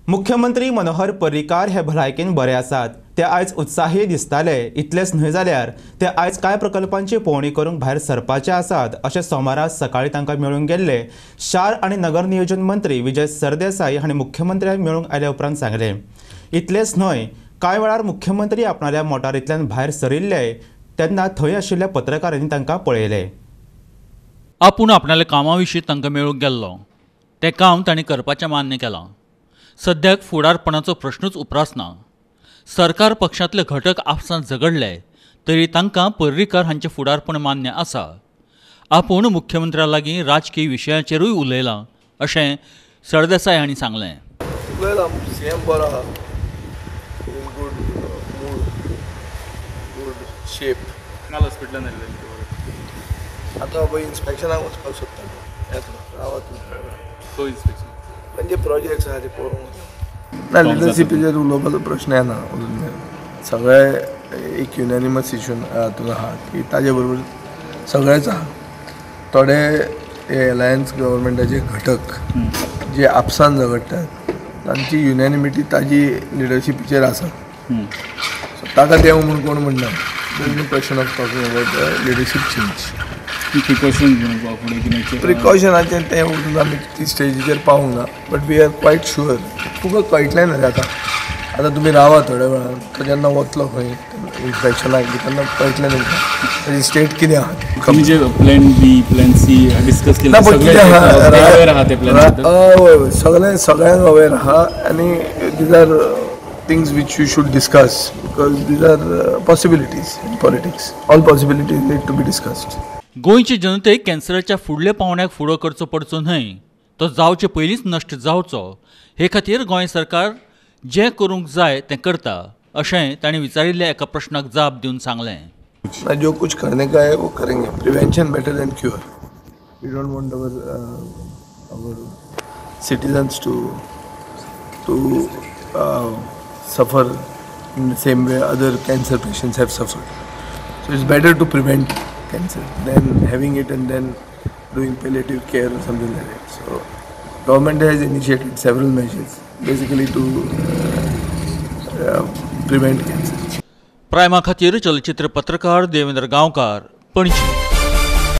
मुख्यमंत्री मनोहर पर्रीकार हे भलायकेन बरे आसात। ते आयज उत्साही दिसताले। इतलेच न्हय जाल्यार ते आयज कांय प्रकल्पांची पळोवणी करूंक भायर सरपाचे आसात अशें सोमारा सकाळी तांकां मेळून गेल्ले शार आनी नगर नियोजन मंत्री विजय सरदेसाई हांणी मुख्यमंत्र्यांक मेळूंक आयल्या उपरांत सांगले। इतलेच न्हय, कांय वेळार मुख्यमंत्री आपणाल्या मोटारींतल्यान भायर सरिल्ले तेन्ना थंय आशिल्ल्या पत्रकारांनी तांकां पळयले। आपूण आपणाल्या कामाविशीं तांकां मेळूंक गेल्लो। तें काम तांणी करपाचें मान्य केलां। सद्याक फुडारपणाचो प्रश्नूच उप्रासना। सरकार पक्षांतले घटक आपसांत झगडले तरी तांकां पर्रीकार हांचें फुडारपण मान्य आसा। आपूण मुख्यमंत्र्या लागीं राजकीय विशयांचेरूय उलयलां अशें सरदेसाय हांणी सांगलें। सीएम बरो आहा, गूड मूड, गूड शेप। काल हॉस्पिटलान आयिल्ले आतां पळय इन्स्पेक्शनाक वचपाक सोदता रावत खंय इन्स्पेक्शन म्हणजे प्रोजेक्ट्स आहा ते पळोवंक ना। लिडरशिपीचेर उलोवपाचो प्रश्न येना अजून सगळे एक युनॅनिमस इश्यू हातून आहा की ताजे बरोबर सगळेच आहा। थोडे एलायन्स गव्हर्मेंटाचे घटक जे आपसांत झगडटात तांची युनॅनिमिटी ताजी लिडरशिपीचेर आसा। सो ताका देंव म्हूण कोण म्हणना। Question of talking about leadership change. प्रिकॉशनाचें तें उरून आमी ती स्टेजीचेर पावूंक ना, but we are quite sure तुका कळटलें ना आतां तुमी रावा थोड्या वेळान तो जेन्ना वतलो खंय इन्स्पेक्शनाक तेन्ना कळटलें तुमकां ताजी स्टेट कितें आहा। म्हणजे plan B plan C discuss केला सगळ्यांक अवेर आहा आनी these are things which you should discuss because these are possibilities in politics. All possibilities need to be discussed. गोंयचे जनतेक कॅन्सराच्या फुडल्या पावण्याक फुडो करचो पडचो न्हय, तो जावचे पयलींच नश्ट जावचो हे खातीर गोंय सरकार जें करूंक जाय तें करता अशें तांणी विचारिल्ल्या एका प्रश्नाक जाप दिवन सांगलें। जो कुछ करने का है वो करेंगे। Prevention better than cure. We don't want our citizens to suffer in the same way other cancer patients have suffered. So it's better to prevent cancer than having it and then doing palliative care or something like that. So government has initiated several measures basically to prevent cancer. प्रायमा खातीर चलचित्र पत्रकार देवेंद्र गांवकार, पणजी।